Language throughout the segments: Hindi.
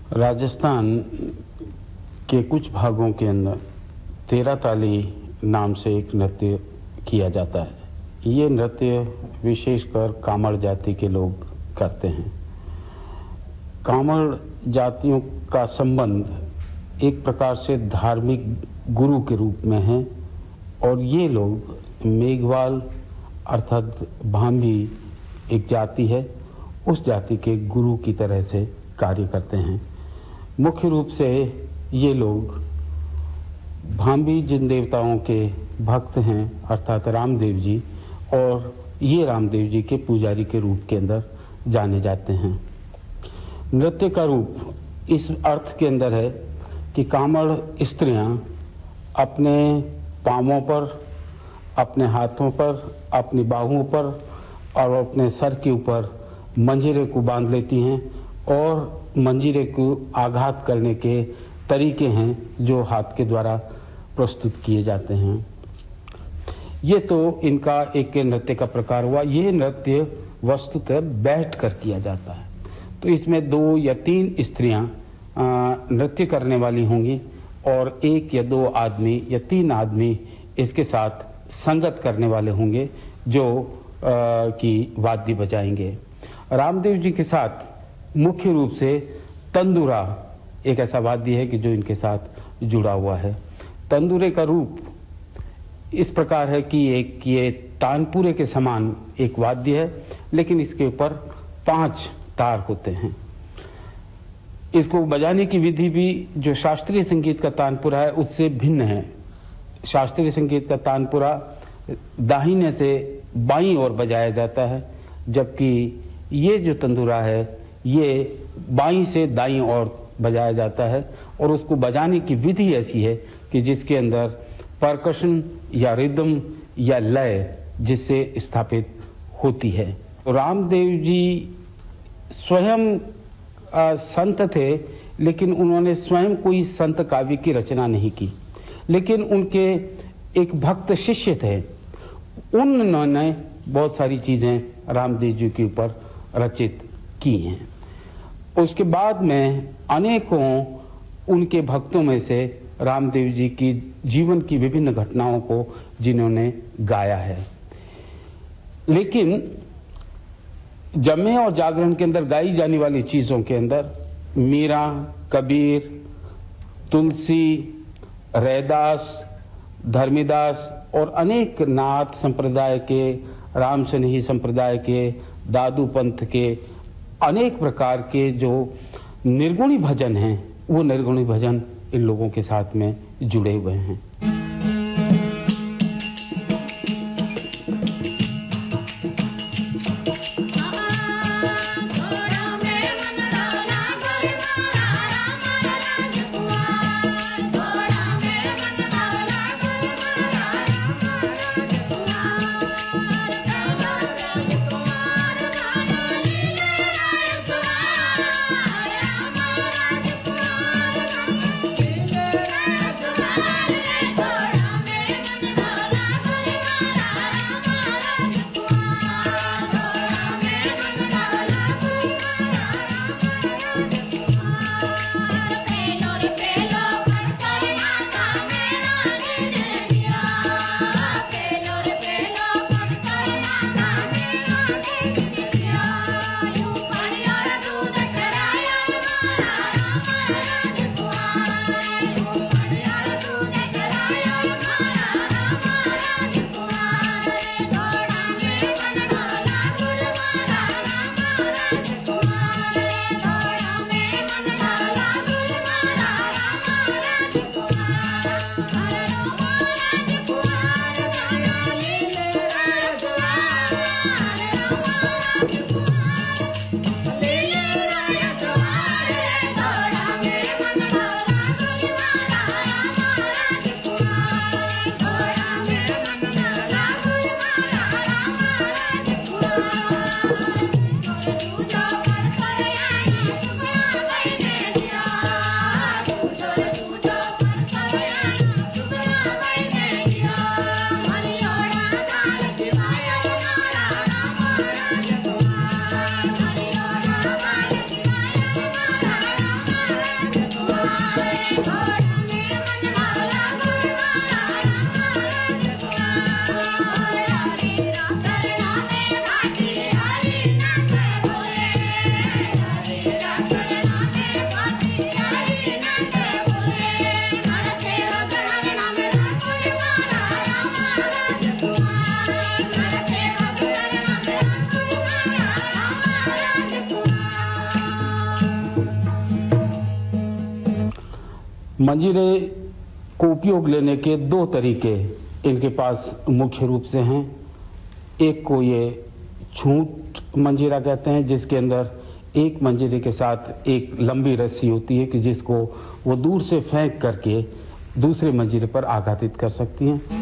राजस्थान के कुछ भागों के अंदर 13 ताली नाम से एक नृत्य किया जाता है। ये नृत्य विशेषकर कामड़ जाति के लोग करते हैं। कामड़ जातियों का संबंध एक प्रकार से धार्मिक गुरु के रूप में है और ये लोग मेघवाल अर्थात भांभी एक जाति है, उस जाति के गुरु की तरह से कार्य करते हैं। मुख्य रूप से ये लोग भांभी जिन देवताओं के भक्त हैं अर्थात रामदेव जी, और ये रामदेव जी के पुजारी के रूप के अंदर जाने जाते हैं। नृत्य का रूप इस अर्थ के अंदर है कि कामड़ स्त्रियां अपने पांवों पर, अपने हाथों पर, अपनी बाहुओं पर और अपने सर के ऊपर मंजीरे को बांध लेती हैं और मंजीरे को आघात करने के तरीके हैं जो हाथ के द्वारा प्रस्तुत किए जाते हैं। ये तो इनका एक नृत्य का प्रकार हुआ। ये नृत्य वस्तुतः बैठ कर किया जाता है, तो इसमें 2 या 3 स्त्रियां नृत्य करने वाली होंगी और 1 या 2 आदमी या 3 आदमी इसके साथ संगत करने वाले होंगे जो कि वाद्य बजाएंगे। रामदेव जी के साथ मुख्य रूप से तंदूरा एक ऐसा वाद्य है कि जो इनके साथ जुड़ा हुआ है। तंदूरे का रूप इस प्रकार है कि एक ये तानपुरे के समान एक वाद्य है, लेकिन इसके ऊपर 5 तार होते हैं। इसको बजाने की विधि भी जो शास्त्रीय संगीत का तानपुरा है उससे भिन्न है। शास्त्रीय संगीत का तानपुरा दाहिने से बाईं ओर बजाया जाता है, जबकि ये जो तंदूरा है ये बाईं से दाईं ओर बजाया जाता है और उसको बजाने की विधि ऐसी है कि जिसके अंदर परकशन या रिदम या लय जिससे स्थापित होती है। रामदेव जी स्वयं संत थे, लेकिन उन्होंने स्वयं कोई संत काव्य की रचना नहीं की, लेकिन उनके एक भक्त शिष्य थे, उन्होंने बहुत सारी चीजें रामदेव जी के ऊपर रचित की हैं। उसके बाद में अनेकों उनके भक्तों में से रामदेव जी की जीवन की विभिन्न घटनाओं को जिन्होंने गाया है। लेकिन जमे और जागरण के अंदर गाई जाने वाली चीजों के अंदर मीरा, कबीर, तुलसी, रैदास, धर्मीदास और अनेक नाथ संप्रदाय के, रामसनेही संप्रदाय के, दादू पंथ के अनेक प्रकार के जो निर्गुणी भजन हैं, वो निर्गुणी भजन इन लोगों के साथ में जुड़े हुए हैं। मंजीरे को उपयोग लेने के दो तरीके इनके पास मुख्य रूप से हैं। एक को ये छूट मंजीरा कहते हैं, जिसके अंदर एक मंजीरे के साथ एक लंबी रस्सी होती है कि जिसको वो दूर से फेंक करके दूसरे मंजीरे पर आघातित कर सकती हैं।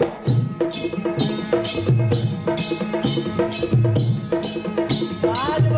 आज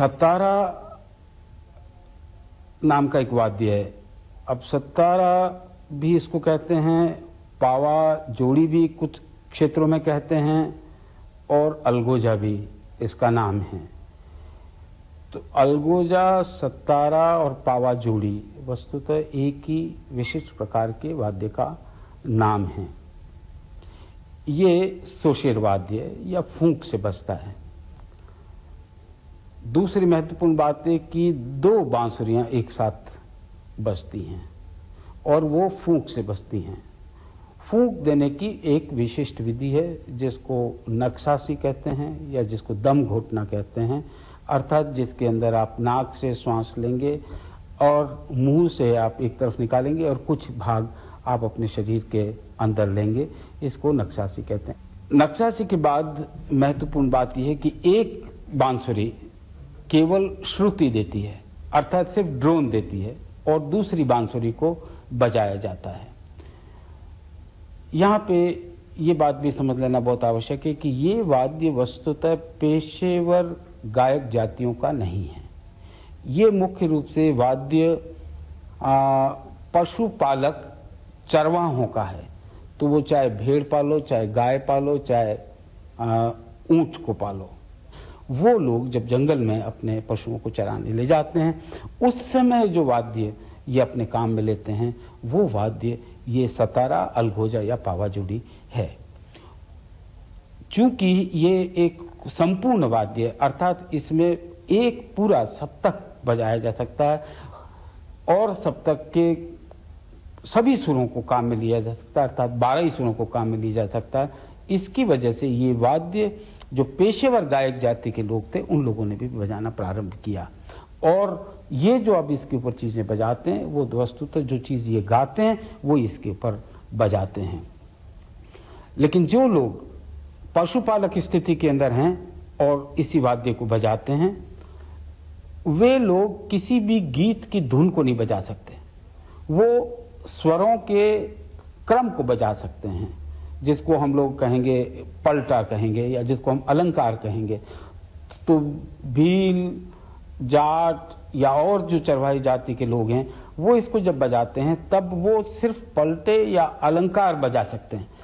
सतारा नाम का एक वाद्य है। अब सतारा भी इसको कहते हैं, पावा जोड़ी भी कुछ क्षेत्रों में कहते हैं, और अलगोजा भी इसका नाम है। तो अलगोजा, सतारा और पावा जोड़ी वस्तुतः एक ही विशिष्ट प्रकार के वाद्य का नाम है। ये सोशेर वाद्य या फूंक से बजता है। दूसरी महत्वपूर्ण बात है कि दो बांसुरियां एक साथ बजती हैं और वो फूंक से बजती हैं। फूंक देने की एक विशिष्ट विधि है जिसको नक्सासी कहते हैं या जिसको दम घोटना कहते हैं, अर्थात जिसके अंदर आप नाक से श्वास लेंगे और मुंह से आप एक तरफ निकालेंगे और कुछ भाग आप अपने शरीर के अंदर लेंगे। इसको नक्सासी कहते हैं। नक्सासी के बाद महत्वपूर्ण बात यह है कि एक बांसुरी केवल श्रुति देती है, अर्थात सिर्फ ड्रोन देती है, और दूसरी बांसुरी को बजाया जाता है। यहां पे ये बात भी समझ लेना बहुत आवश्यक है कि ये वाद्य वस्तुतः पेशेवर गायक जातियों का नहीं है। ये मुख्य रूप से वाद्य पशुपालक चरवाहों का है। तो वो चाहे भेड़ पालो, चाहे गाय पालो, चाहे ऊंट को पालो, वो लोग जब जंगल में अपने पशुओं को चराने ले जाते हैं, उस समय जो वाद्य ये अपने काम में लेते हैं, वो वाद्य ये सतारा, अलगोजा या पावा जोड़ी है। चूंकि ये एक संपूर्ण वाद्य है, अर्थात इसमें एक पूरा सप्तक बजाया जा सकता है और सप्तक के सभी सुरों को काम में लिया जा सकता है, अर्थात 12 सुरों को काम में लिया जा सकता है। इसकी वजह से ये वाद्य जो पेशेवर गायक जाति के लोग थे, उन लोगों ने भी बजाना प्रारंभ किया। और ये जो अब इसके ऊपर चीजें बजाते हैं, वो वस्तुतः जो चीज ये गाते हैं वो इसके ऊपर बजाते हैं। लेकिन जो लोग पशुपालक स्थिति के अंदर हैं और इसी वाद्य को बजाते हैं, वे लोग किसी भी गीत की धुन को नहीं बजा सकते। वो स्वरों के क्रम को बजा सकते हैं, जिसको हम लोग कहेंगे पलटा कहेंगे या जिसको हम अलंकार कहेंगे। तो भील, जाट या और जो चरवाही जाति के लोग हैं, वो इसको जब बजाते हैं तब वो सिर्फ पलटे या अलंकार बजा सकते हैं।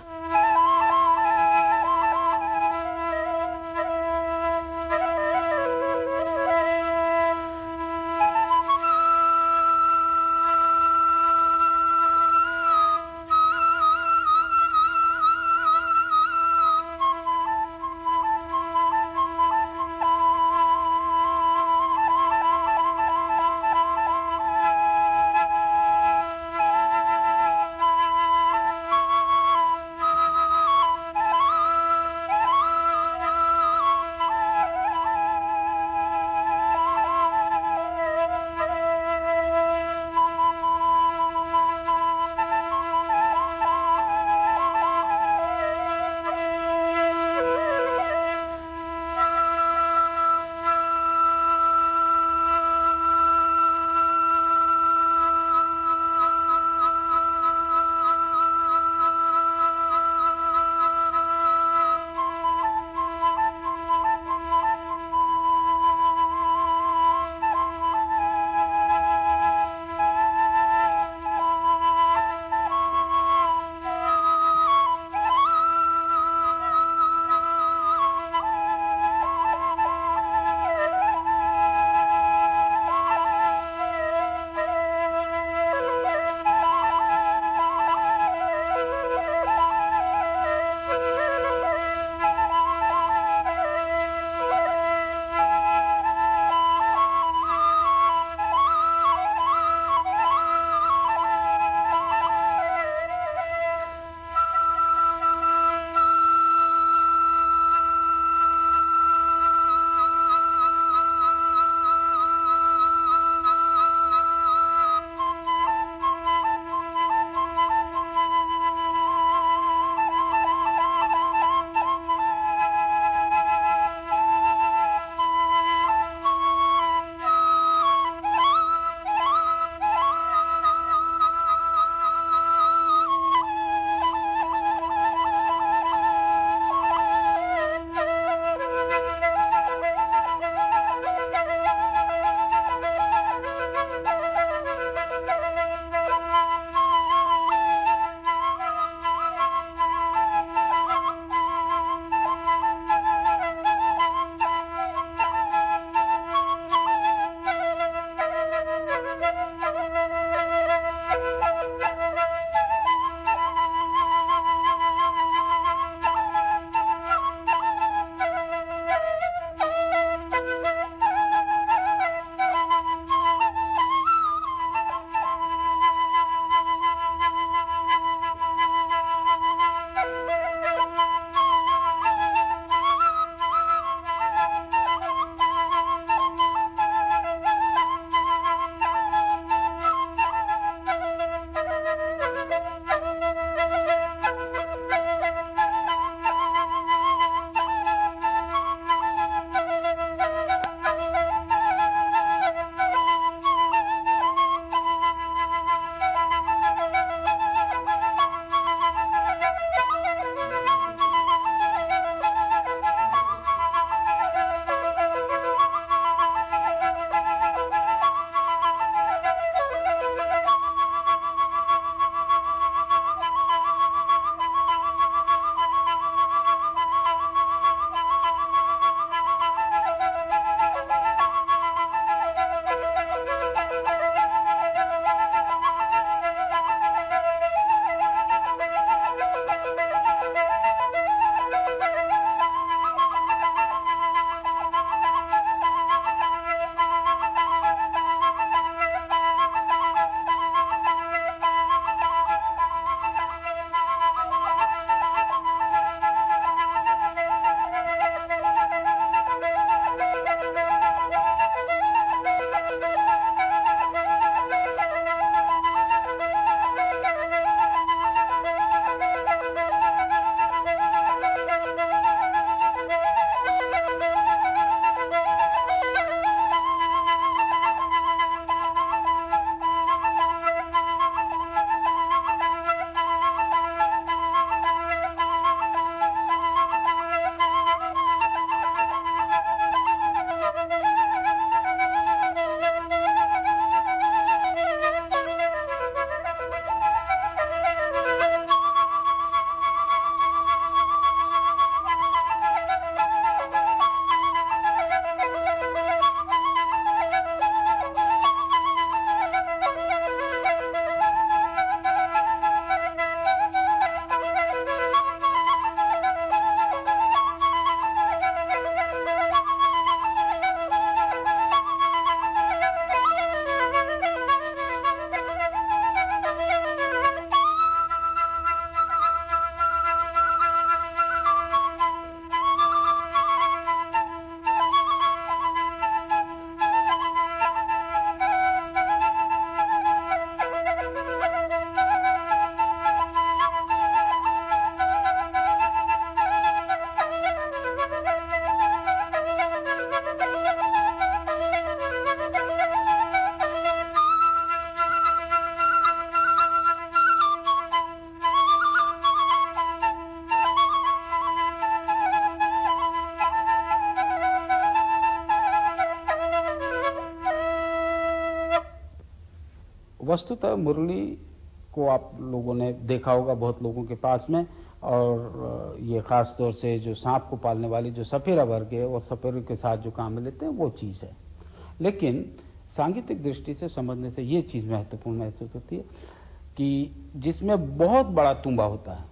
वस्तुतः मुरली को आप लोगों ने देखा होगा बहुत लोगों के पास में, और ये खास तौर से जो सांप को पालने वाली जो सपेरा वर्ग है और सपेरे के साथ जो काम में लेते हैं वो चीज़ है। लेकिन सांगीतिक दृष्टि से समझने से ये चीज़ महत्वपूर्ण महसूस होती है कि जिसमें बहुत बड़ा तुम्बा होता है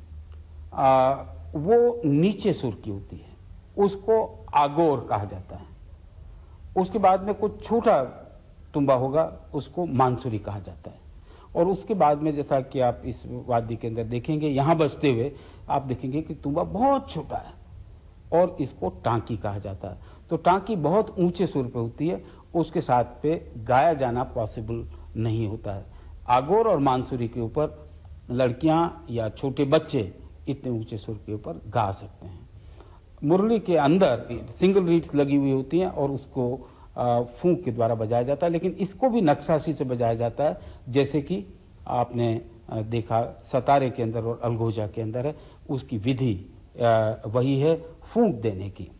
वो नीचे सुर की होती है, उसको आगोर कहा जाता है। उसके बाद में कुछ छोटा तुम्बा होगा, उसको मानसुरी कहा जाता है। और उसके बाद में जैसा कि आप इस वाद्य के अंदर देखेंगे, यहां बजते हुए आप देखेंगे कि तुम्बा बहुत छोटा है और इसको टांकी कहा जाता है। तो टांकी बहुत ऊंचे सुर पे होती है, उसके साथ पे गाया जाना पॉसिबल नहीं होता है। आगोर और मानसुरी के ऊपर लड़कियां या छोटे बच्चे इतने ऊंचे सुर के ऊपर गा सकते हैं। मुरली के अंदर सिंगल रीड्स लगी हुई होती हैं और उसको फूंक के द्वारा बजाया जाता है, लेकिन इसको भी नक्शाशी से बजाया जाता है, जैसे कि आपने देखा सतारे के अंदर और अलगोजा के अंदर है। उसकी विधि वही है फूंक देने की।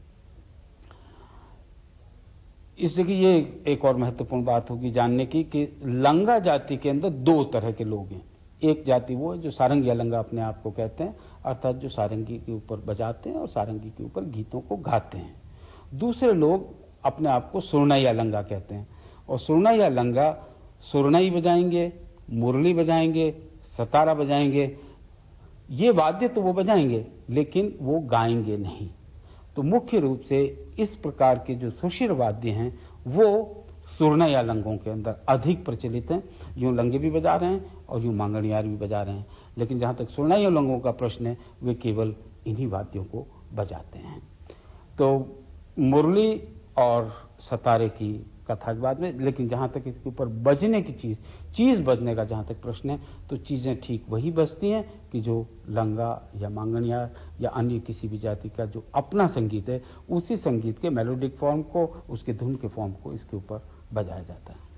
इसलिए कि ये एक और महत्वपूर्ण बात होगी जानने की कि लंगा जाति के अंदर दो तरह के लोग हैं। एक जाति वो है जो सारंगी लंगा अपने आप को कहते हैं, अर्थात जो सारंगी के ऊपर बजाते हैं और सारंगी के ऊपर गीतों को गाते हैं। दूसरे लोग अपने आप को सुरनैया लंगा कहते हैं, और सुरनैया लंगा सुरनई बजाएंगे, मुरली बजाएंगे, सतारा बजाएंगे, ये वाद्य तो वो बजाएंगे लेकिन वो गाएंगे नहीं। तो मुख्य रूप से इस प्रकार के जो सुशिर वाद्य हैं वो सुरनैया लंगों के अंदर अधिक प्रचलित हैं। यूं लंगे भी बजा रहे हैं और यूं मांगणियार भी बजा रहे हैं, लेकिन जहां तक सुरनैया लंगों का प्रश्न है वे केवल इन्हीं वाद्यों को बजाते हैं। तो मुरली और सतारे की कथा के बाद में, लेकिन जहां तक इसके ऊपर बजने की चीज बजने का जहां तक प्रश्न है, तो चीजें ठीक वही बजती हैं कि जो लंगा या मांगणियार या अन्य किसी भी जाति का जो अपना संगीत है, उसी संगीत के मेलोडिक फॉर्म को, उसके धुन के फॉर्म को इसके ऊपर बजाया जाता है।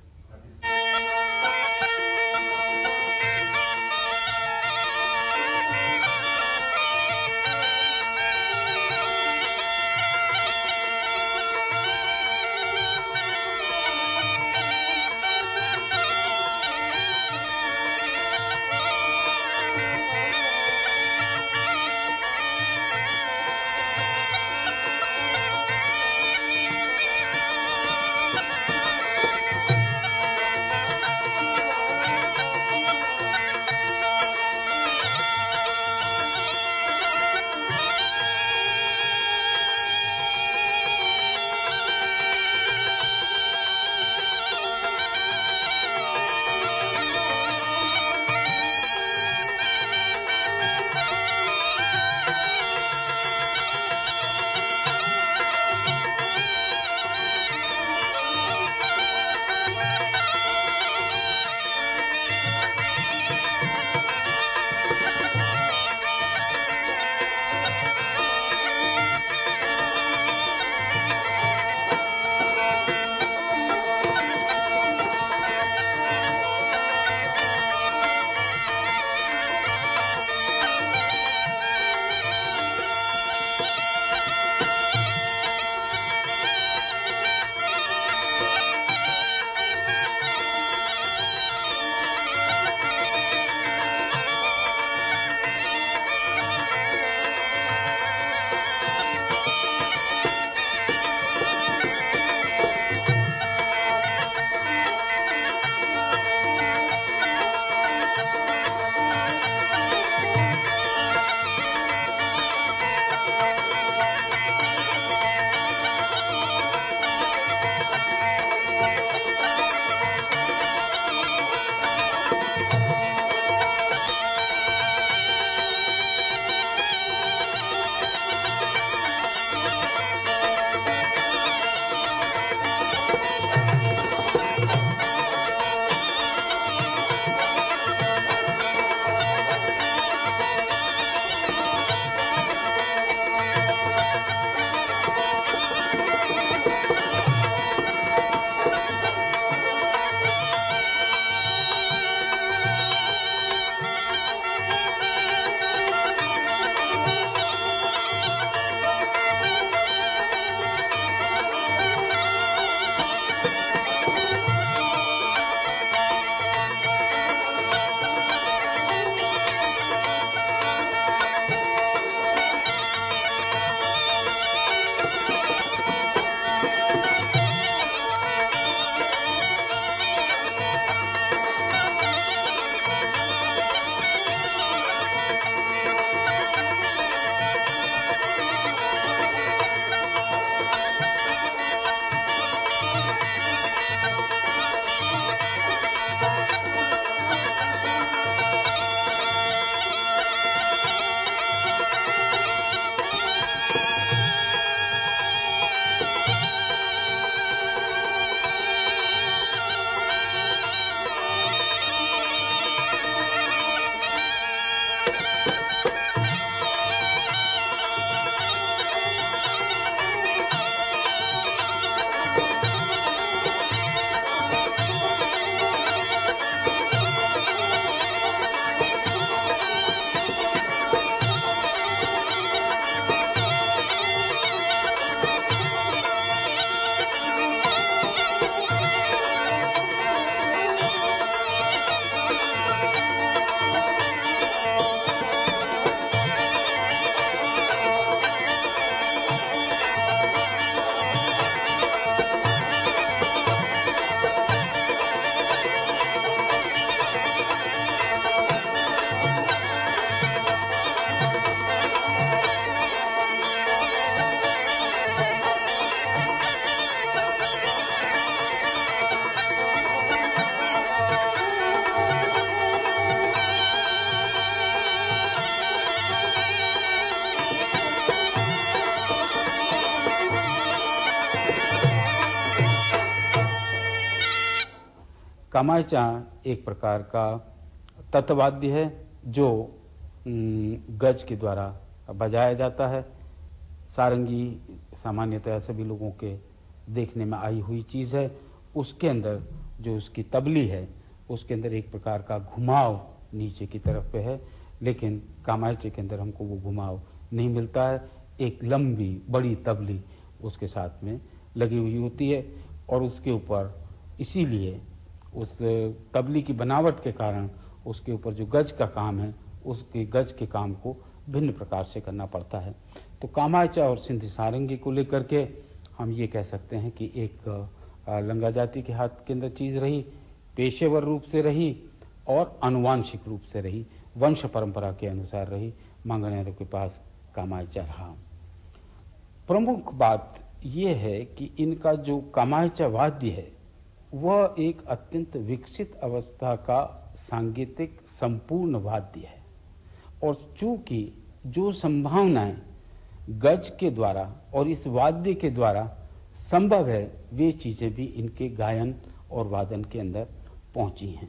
कामायचा एक प्रकार का तत्वाद्य है जो गज के द्वारा बजाया जाता है। सारंगी सामान्यतः सभी लोगों के देखने में आई हुई चीज़ है। उसके अंदर जो उसकी तबली है उसके अंदर एक प्रकार का घुमाव नीचे की तरफ पे है, लेकिन कामायचे के अंदर हमको वो घुमाव नहीं मिलता है। एक लंबी बड़ी तबली उसके साथ में लगी हुई होती है और उसके ऊपर इसीलिए उस तबली की बनावट के कारण उसके ऊपर जो गज का काम है उसके गज के काम को भिन्न प्रकार से करना पड़ता है। तो कामायचा और सिंधी सारंगी को लेकर के हम ये कह सकते हैं कि एक लंगा जाति के हाथ के अंदर चीज़ रही, पेशेवर रूप से रही और अनुवांशिक रूप से रही, वंश परंपरा के अनुसार रही। मांगणियारों के पास कामायचा रहा। प्रमुख बात यह है कि इनका जो कामायचा वाद्य है वह एक अत्यंत विकसित अवस्था का सांगीतिक संपूर्ण वाद्य है और चूंकि जो संभावनाएं गज के द्वारा और इस वाद्य के द्वारा संभव है वे चीजें भी इनके गायन और वादन के अंदर पहुंची हैं।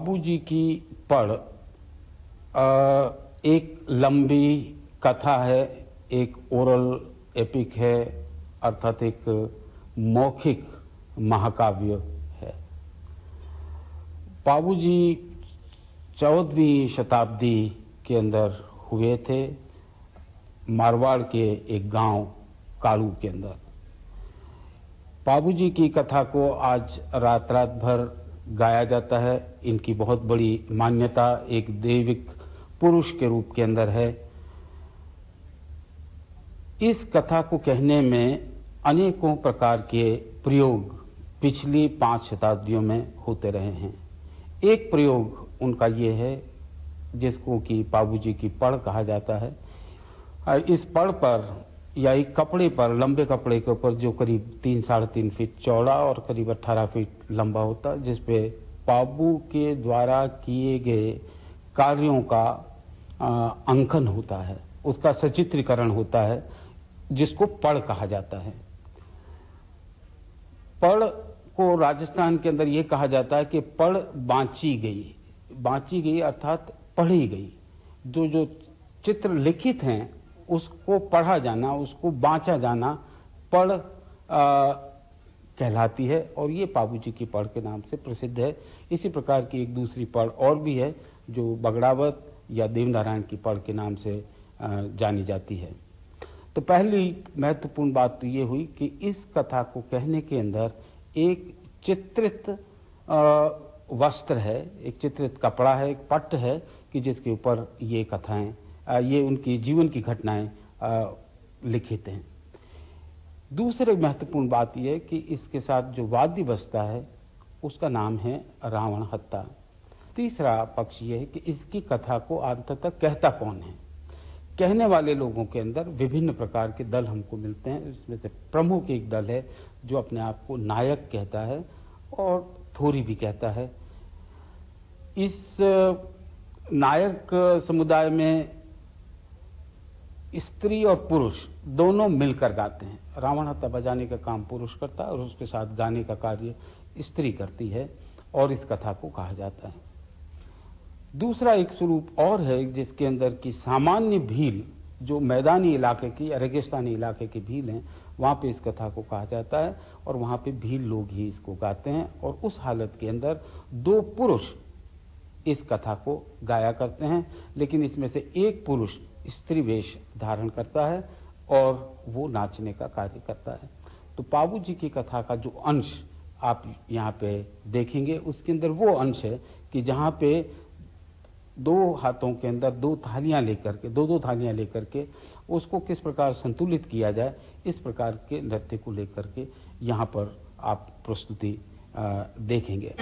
बाबूजी की पढ़ एक लंबी कथा है, एक ओरल एपिक है, अर्थात एक मौखिक महाकाव्य है। बाबूजी 14वीं शताब्दी के अंदर हुए थे, मारवाड़ के एक गांव कालू के अंदर। बाबूजी की कथा को आज रात रात भर गाया जाता है। इनकी बहुत बड़ी मान्यता एक दैविक पुरुष के रूप के अंदर है। इस कथा को कहने में अनेकों प्रकार के प्रयोग पिछली 5 शताब्दियों में होते रहे हैं। एक प्रयोग उनका ये है जिसको कि बाबूजी की पढ़ कहा जाता है। इस पढ़ पर या एक कपड़े पर, लंबे कपड़े के ऊपर, जो करीब 3-3.5 फीट चौड़ा और करीब 18 फीट लंबा होता है, जिसपे बाबू के द्वारा किए गए कार्यों का अंकन होता है, उसका सचित्रीकरण होता है, जिसको पढ़ कहा जाता है। पढ़ को राजस्थान के अंदर यह कहा जाता है कि पढ़ बांची गई अर्थात पढ़ी गई। जो चित्र लिखित हैं उसको पढ़ा जाना, उसको बांचा जाना पढ़ कहलाती है, और ये बाबूजी की पढ़ के नाम से प्रसिद्ध है। इसी प्रकार की एक दूसरी पढ़ और भी है जो बगड़ावत या देवनारायण की पढ़ के नाम से जानी जाती है। तो पहली महत्वपूर्ण बात तो ये हुई कि इस कथा को कहने के अंदर एक चित्रित वस्त्र है, एक चित्रित कपड़ा है, एक पट्ट है कि जिसके ऊपर ये कथाएं, ये उनकी जीवन की घटनाएं लिखित हैं। दूसरी महत्वपूर्ण बात यह है कि इसके साथ जो वाद्य बजता है उसका नाम है रावण हत्ता। तीसरा पक्ष यह है कि इसकी कथा को अंततः कहता कौन है। कहने वाले लोगों के अंदर विभिन्न प्रकार के दल हमको मिलते हैं। इसमें से प्रमुख एक दल है जो अपने आप को नायक कहता है और थोरी भी कहता है। इस नायक समुदाय में स्त्री और पुरुष दोनों मिलकर गाते हैं। रावण हत्ता बजाने का काम पुरुष करता है और उसके साथ गाने का कार्य स्त्री करती है, और इस कथा को कहा जाता है। दूसरा एक स्वरूप और है जिसके अंदर की सामान्य भील, जो मैदानी इलाके की या रेगिस्तानी इलाके की भील हैं, वहां पे इस कथा को कहा जाता है और वहां पे भील लोग ही इसको गाते हैं। और उस हालत के अंदर 2 पुरुष इस कथा को गाया करते हैं, लेकिन इसमें से एक पुरुष स्त्री वेश धारण करता है और वो नाचने का कार्य करता है। तो बाबूजी की कथा का जो अंश आप यहाँ पे देखेंगे उसके अंदर वो अंश है कि जहाँ पे 2 हाथों के अंदर 2 थालियां लेकर के, 2-2 थालियां लेकर के उसको किस प्रकार संतुलित किया जाए, इस प्रकार के नृत्य को लेकर के यहाँ पर आप प्रस्तुति देखेंगे।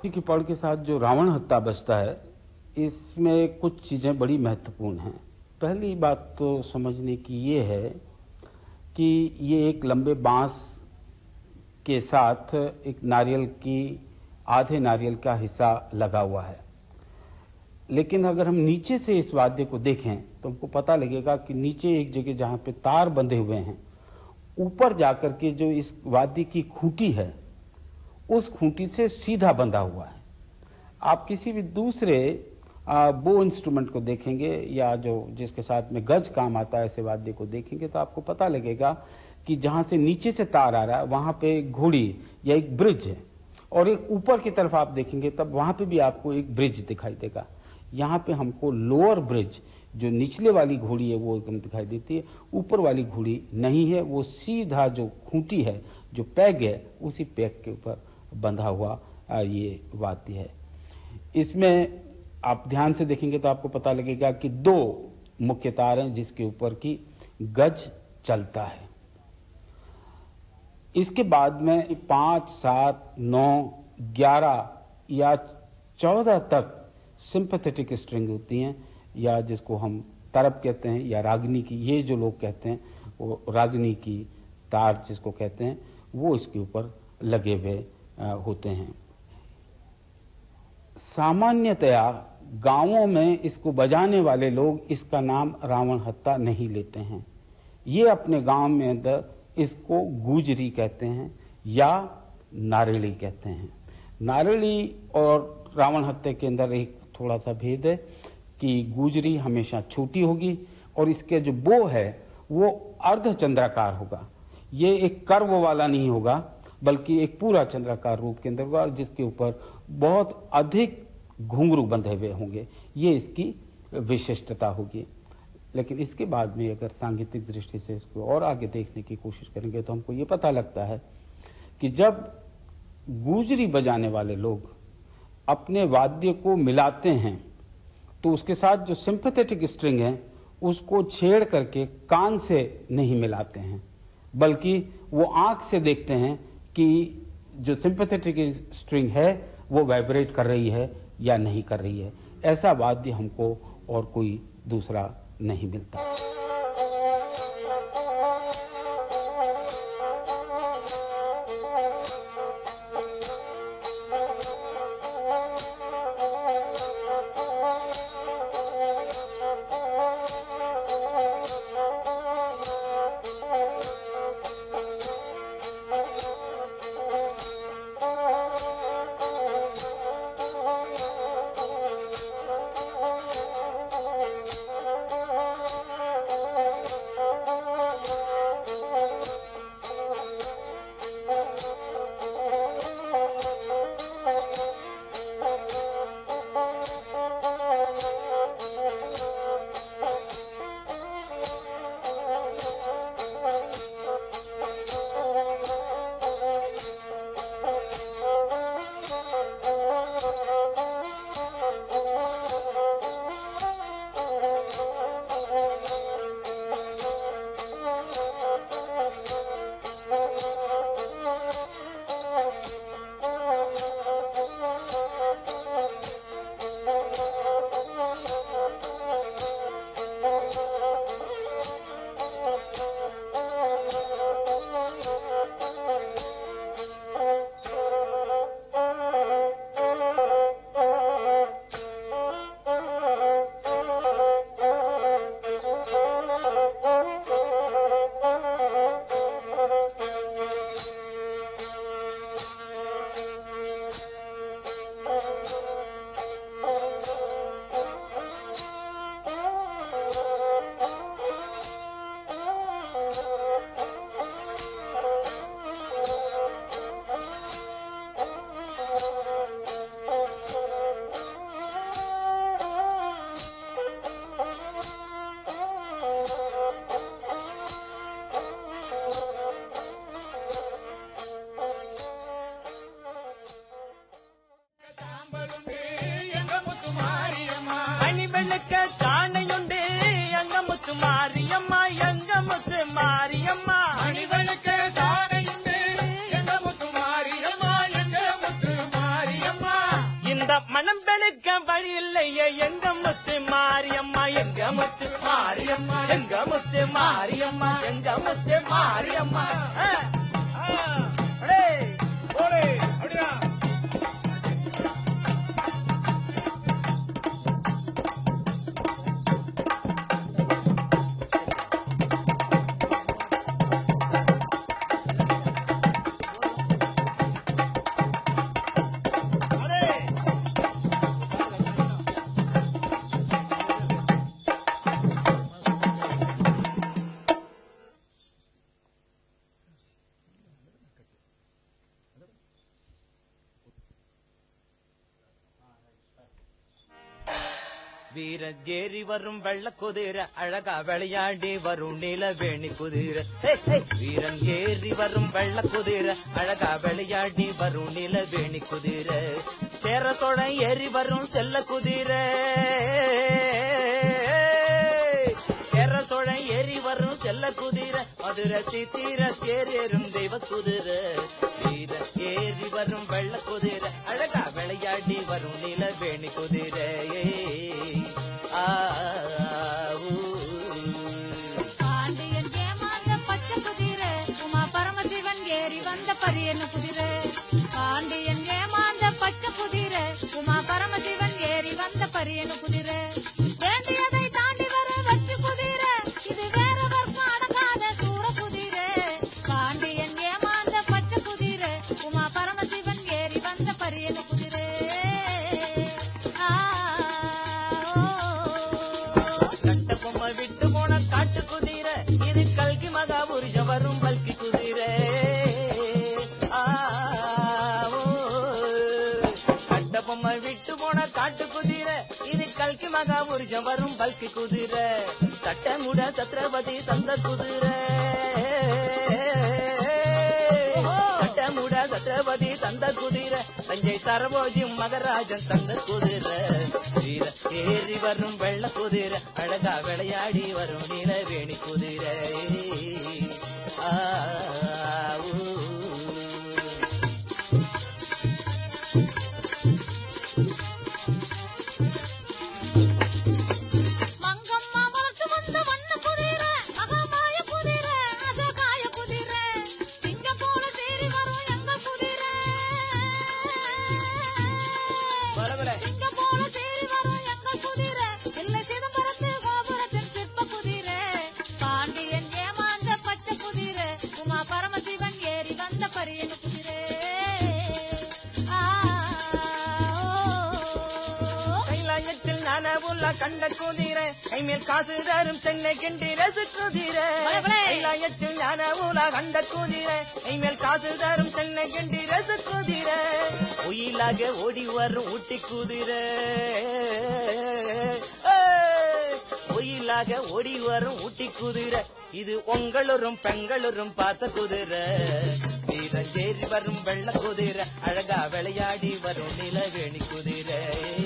की पढ़ के साथ जो रावण हत्ता बजता है, इसमें कुछ चीजें बड़ी महत्वपूर्ण हैं। पहली बात तो समझने की ये है कि ये एक लंबे बांस के साथ एक नारियल की आधे नारियल का हिस्सा लगा हुआ है। लेकिन अगर हम नीचे से इस वाद्य को देखें तो हमको पता लगेगा कि नीचे एक जगह जहां पे तार बंधे हुए हैं, ऊपर जाकर के जो इस वाद्य की खूंटी है, उस खूंटी से सीधा बंधा हुआ है। आप किसी भी दूसरे बो इंस्ट्रूमेंट को देखेंगे या जो जिसके साथ में गज काम आता है, ऐसे वाद्य को देखेंगे तो आपको पता लगेगा कि जहां से नीचे से तार आ रहा है वहां पे एक घोड़ी या एक ब्रिज है, और एक ऊपर की तरफ आप देखेंगे तब वहां पे भी आपको एक ब्रिज दिखाई देगा। यहाँ पे हमको लोअर ब्रिज, जो निचले वाली घोड़ी है वो एकदम दिखाई देती है, ऊपर वाली घोड़ी नहीं है। वो सीधा जो खूंटी है, जो पैग है, उसी पैग के ऊपर बंधा हुआ ये वाद्य है। इसमें आप ध्यान से देखेंगे तो आपको पता लगेगा कि दो मुख्य तार हैं जिसके ऊपर की गज चलता है। इसके बाद में 5, 7, 9, 11 या 14 तक सिंपैथेटिक स्ट्रिंग होती हैं, या जिसको हम तरब कहते हैं या रागनी की, ये जो लोग कहते हैं वो रागनी की तार जिसको कहते हैं, वो इसके ऊपर लगे हुए होते हैं। सामान्यतया गांवों में इसको बजाने वाले लोग इसका नाम रावण हत्ता नहीं लेते हैं। ये अपने गांव में अंदर इसको गुजरी कहते हैं या नारली कहते हैं। नारली और रावण हत्या के अंदर एक थोड़ा सा भेद है कि गुजरी हमेशा छोटी होगी और इसके जो बो है वो अर्धचंद्राकार होगा। ये एक कर्व वाला नहीं होगा, बल्कि एक पूरा चंद्राकार रूप के अंदर होगा, जिसके ऊपर बहुत अधिक घुंघरू बंधे हुए होंगे। ये इसकी विशिष्टता होगी। लेकिन इसके बाद में अगर सांगीतिक दृष्टि से इसको और आगे देखने की कोशिश करेंगे तो हमको ये पता लगता है कि जब गुजरी बजाने वाले लोग अपने वाद्य को मिलाते हैं तो उसके साथ जो सिंपैथेटिक स्ट्रिंग है उसको छेड़ करके कान से नहीं मिलाते हैं, बल्कि वो आंख से देखते हैं कि जो सिंपैथेटिक स्ट्रिंग है वो वाइब्रेट कर रही है या नहीं कर रही है। ऐसा वाद्य हमको और कोई दूसरा नहीं मिलता। வீரஞ்சேரி வரும் வெள்ள குதிரை அழகா விளையாடி வரும் நிலவேணி குதிரை வீரஞ்சேரி வரும் வெள்ள குதிரை அழகா விளையாடி வரும் நிலவேணி குதிரை சேரத்தோட ஏறி வரும் செல்ல குதிரை சேரத்தோட ஏறி வரும் செல்ல குதிரை மதுரை சித்திர தேரேறும் தெய்வ குதிரை வீரன் ஏறி வரும் வெள்ள குதிரை அழகா விளையாடி வரும் நிலவேணி குதிரை பாண்டியன் ஏமாந்த பச்சை குதிரை உமா பரமசிவன் ஏறி வந்த பரியன குதிரை பாண்டியன் ஏமாந்த பச்சை குதிரை உமா பரமசிவன் ஏறி வந்த பரியன குதிரை வேண்டியதை தாண்டி வர வெற்றி குதிரை இது வேற வர்க்கம் அடங்காத சூர குதிரை பாண்டியன் ஏமாந்த பச்சை குதிரை உமா பரமசிவன் ஏறி வந்த பரியன குதிரை கட்டபொம்மை விட்டு போன காட்டு குதிரை இது கல்கி மகாபுருஷ வரும் பல்கி குதிரை கட்டபொம்மை விட்டு போன காட்டு குதிரை இது கல்கி மகாபுருஷம் வரும் பல்கி குதிரை சட்டமுட சத்ரபதி தந்த குதிரை சட்டமுட சத்ரபதி தந்த குதிரை தஞ்சை சரபோஜி மகராஜன் தந்த குதிரை வீர ஏறி வரும் வெள்ள குதிரை அழகா விளையாடி வரும் நிலவேணி குதிரை கண்ட குதிரை கைமேல் காசு தரும் சென்னை கிண்டி ரசு குதிரை கைலாயத்தில் ஞான ஊலா கண்ட குதிரை கைமேல் காசு தரும் சென்னை கிண்டி ரசு குதிரை ஒயிலாக ஓடி வரும் ஊட்டி குதிரை ஒயிலாக ஓடி வரும் ஊட்டி குதிரை இது உங்களொரும் பெங்களொரும் பார்த்த குதிரை வீரஞ்சேரி வரும் வெள்ள குதிரை அழகா விளையாடி வரும் நிலவேணி குதிரை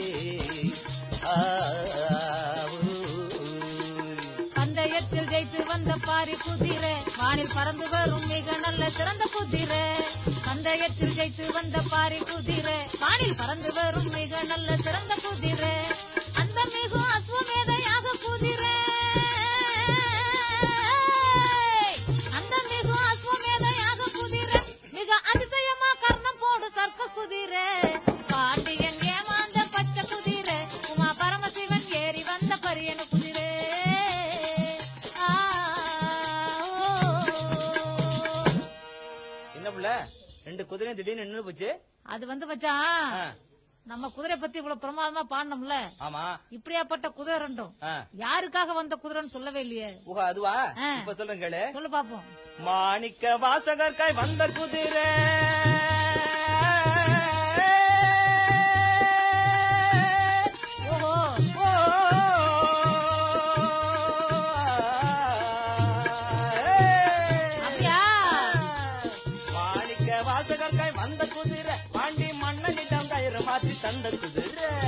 பந்தயத்தில் ஜெயித்து வந்த பாரி குதிரை வானில் பறந்து வரும் மிக நல்ல சிறந்த குதிரை பந்தயத்தில் ஜெயித்து வந்த பாரி குதிரை வானில் பறந்து வரும் மிக நல்ல சிறந்த குதிரை அந்த மிகு அஸ்வமேதையாக குதிரை அந்த மிகு அஸ்வமேதையாக குதிரை மிக அதிசயமா கர்ணம் போடு சர்க்கஸ் குதிரை பாண்டியன் ஏமாந்த பச்சை குதிரை உமா பரமசிவன் ஏறி வந்த பரியன குதிரை என்ன புள்ள ரெண்டு குதிரை திடீர்னு நின்று போச்சு அது வச்சான் நம்ம குதிரை பத்தி இவ்வளவு பிரமாதமா பாடணும்ல ஆமா இப்படியாப்பட்ட குதிரை ரெண்டும் யாருக்காக வந்த குதிரைன்னு சொல்லவே இல்லையே ஓஹோ அதுவா இப்ப சொல்றேன் கேளு சொல்லு பாப்போம் மாணிக்க வாசகர்காய் வந்த குதிரை மாணிக்க வாசகர்காய் வந்த குதிரை பாண்டி மன்னனிடம் கயிறு மாற்றி தந்த குதிரை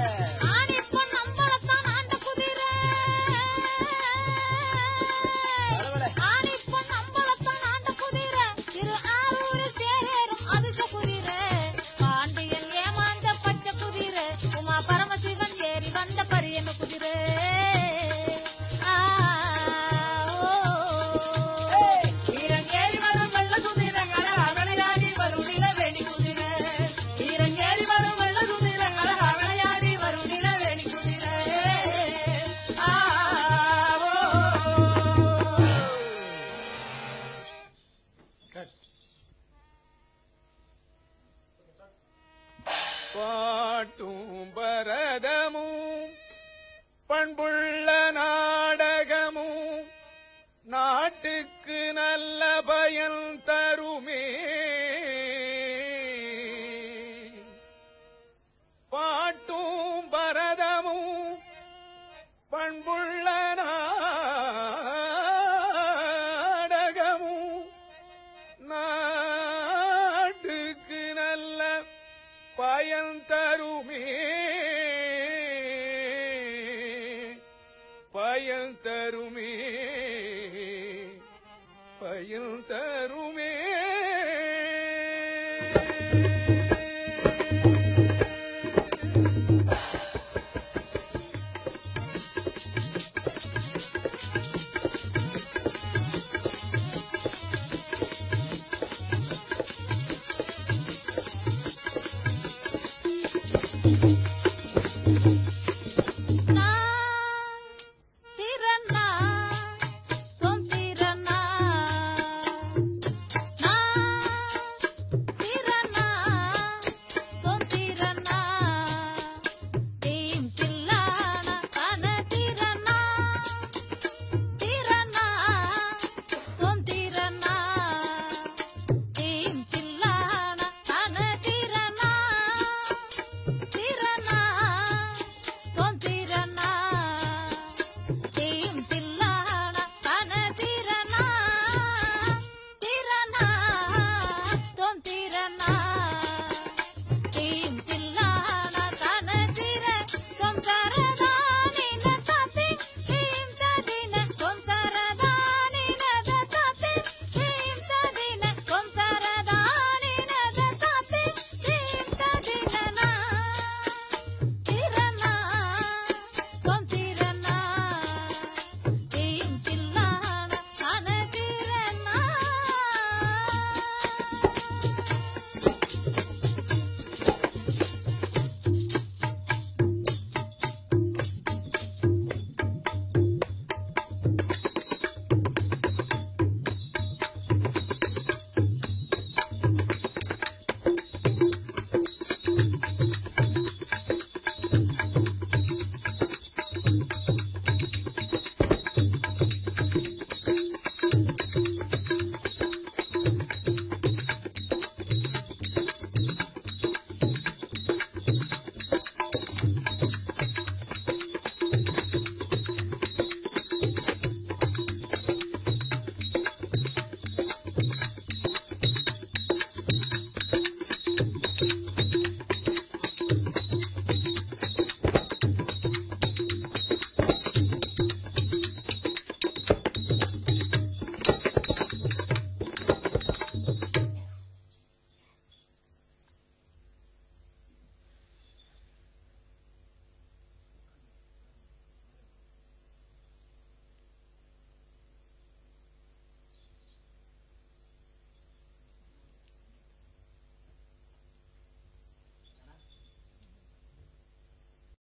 பாட்டும் பரதமும் பண்புள்ள நாடகமும் நாட்டுக்கு நல்ல பயன் தருமே. பாட்டும் பரதமும் பண்புள்ள நாடகமும் நாட்டுக்கு நல்ல பயன் தருமே பயன் தருமே பயன் தரும்